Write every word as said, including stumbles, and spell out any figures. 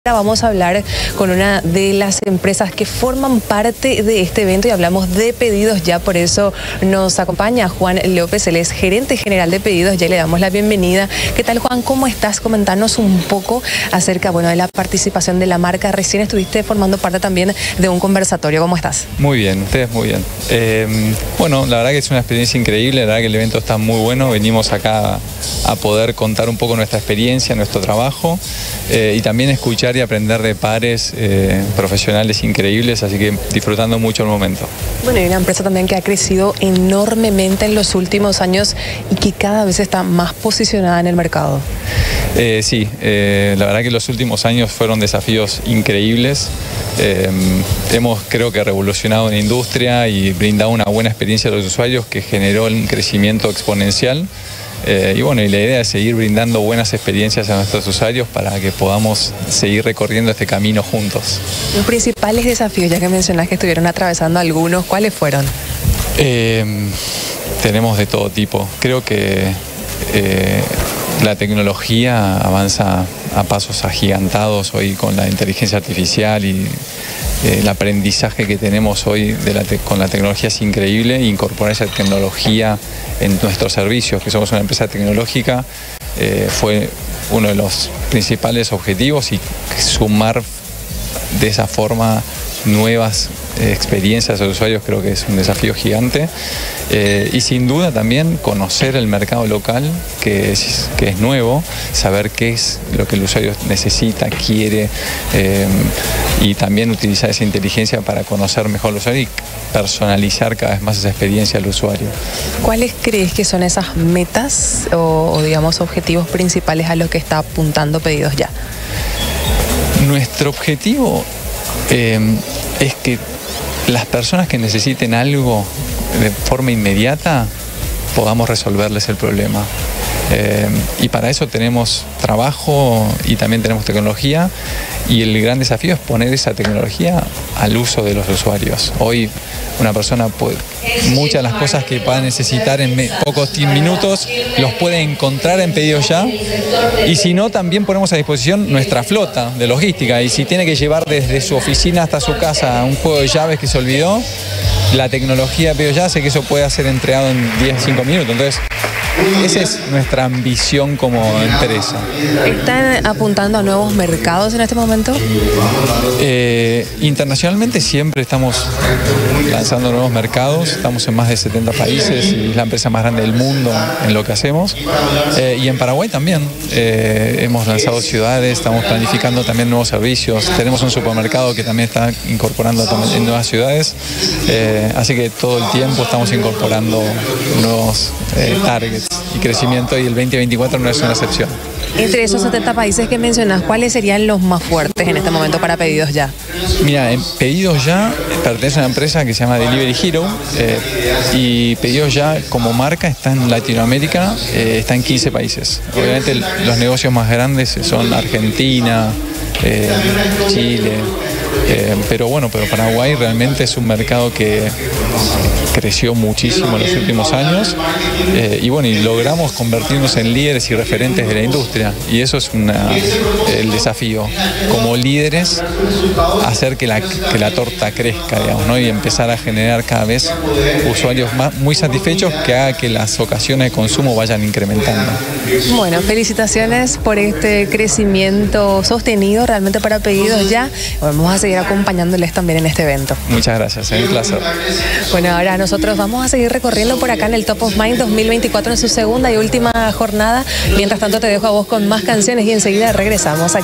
Ahora vamos a hablar con una de las empresas que forman parte de este evento y hablamos de Pedidos Ya, por eso nos acompaña Juan López, él es gerente general de Pedidos Ya y le damos la bienvenida. ¿Qué tal, Juan? ¿Cómo estás? Comentanos un poco acerca, bueno, de la participación de la marca. Recién estuviste formando parte también de un conversatorio. ¿Cómo estás? Muy bien, ustedes muy bien. Eh, bueno, la verdad que es una experiencia increíble, la verdad que el evento está muy bueno. Venimos acá a poder contar un poco nuestra experiencia, nuestro trabajo eh, y también escuchar y aprender de pares eh, profesionales increíbles, así que disfrutando mucho el momento. Bueno, y una empresa también que ha crecido enormemente en los últimos años y que cada vez está más posicionada en el mercado. Eh, sí, eh, la verdad que los últimos años fueron desafíos increíbles. Eh, hemos, creo que, revolucionado la industria y brindado una buena experiencia a los usuarios que generó un crecimiento exponencial. Eh, y bueno, y la idea es seguir brindando buenas experiencias a nuestros usuarios para que podamos seguir recorriendo este camino juntos. Los principales desafíos, ya que mencionas que estuvieron atravesando algunos, ¿cuáles fueron? Eh, tenemos de todo tipo. Creo que eh, la tecnología avanza a pasos agigantados hoy con la inteligencia artificial y eh, el aprendizaje que tenemos hoy de la con la tecnología es increíble. Incorporar esa tecnología en nuestros servicios, que somos una empresa tecnológica, eh, fue uno de los principales objetivos, y sumar de esa forma nuevas eh, experiencias a los usuarios creo que es un desafío gigante. Eh, y sin duda también conocer el mercado local, que es, que es nuevo, saber qué es lo que el usuario necesita, quiere, eh, y también utilizar esa inteligencia para conocer mejor al usuario y personalizar cada vez más esa experiencia al usuario. ¿Cuáles crees que son esas metas o, o digamos objetivos principales a los que está apuntando Pedidos Ya? Nuestro objetivo eh, es que las personas que necesiten algo de forma inmediata podamos resolverles el problema. Eh, y para eso tenemos trabajo y también tenemos tecnología, y el gran desafío es poner esa tecnología al uso de los usuarios. Hoy una persona puede, muchas de las cosas que va a necesitar en pocos minutos los puede encontrar en Pedidos Ya, y si no, también ponemos a disposición nuestra flota de logística, y si tiene que llevar desde su oficina hasta su casa un juego de llaves que se olvidó, la tecnología de Pedidos Ya hace que eso pueda ser entregado en diez, cinco minutos. Entonces, esa es nuestra ambición como empresa. ¿Están apuntando a nuevos mercados en este momento? Eh, internacionalmente siempre estamos lanzando nuevos mercados, estamos en más de setenta países y es la empresa más grande del mundo en lo que hacemos. Eh, y en Paraguay también eh, hemos lanzado ciudades, estamos planificando también nuevos servicios, tenemos un supermercado que también está incorporando en nuevas ciudades, eh, así que todo el tiempo estamos incorporando nuevos eh, targets y crecimiento, y el veinte veinticuatro no es una excepción. Entre esos setenta países que mencionas, ¿cuáles serían los más fuertes en este momento para Pedidos Ya? Mira, en Pedidos Ya pertenece a una empresa que se llama Delivery Hero, eh, y Pedidos Ya como marca está en Latinoamérica, eh, está en quince países. Obviamente los negocios más grandes son Argentina, eh, Chile, eh, pero bueno, pero Paraguay realmente es un mercado que creció muchísimo en los últimos años, eh, y bueno, y logramos convertirnos en líderes y referentes de la industria, y eso es una, el desafío como líderes, hacer que la, que la torta crezca, digamos, ¿no? Y empezar a generar cada vez usuarios más, muy satisfechos, que haga que las ocasiones de consumo vayan incrementando. Bueno, felicitaciones por este crecimiento sostenido realmente para Pedidos Ya. Vamos a seguir acompañándoles también en este evento. Muchas gracias, es un placer. Bueno, ahora nosotros vamos a seguir recorriendo por acá en el Top of Mind dos mil veinticuatro en su segunda y última jornada. Mientras tanto te dejo a vos con más canciones y enseguida regresamos aquí.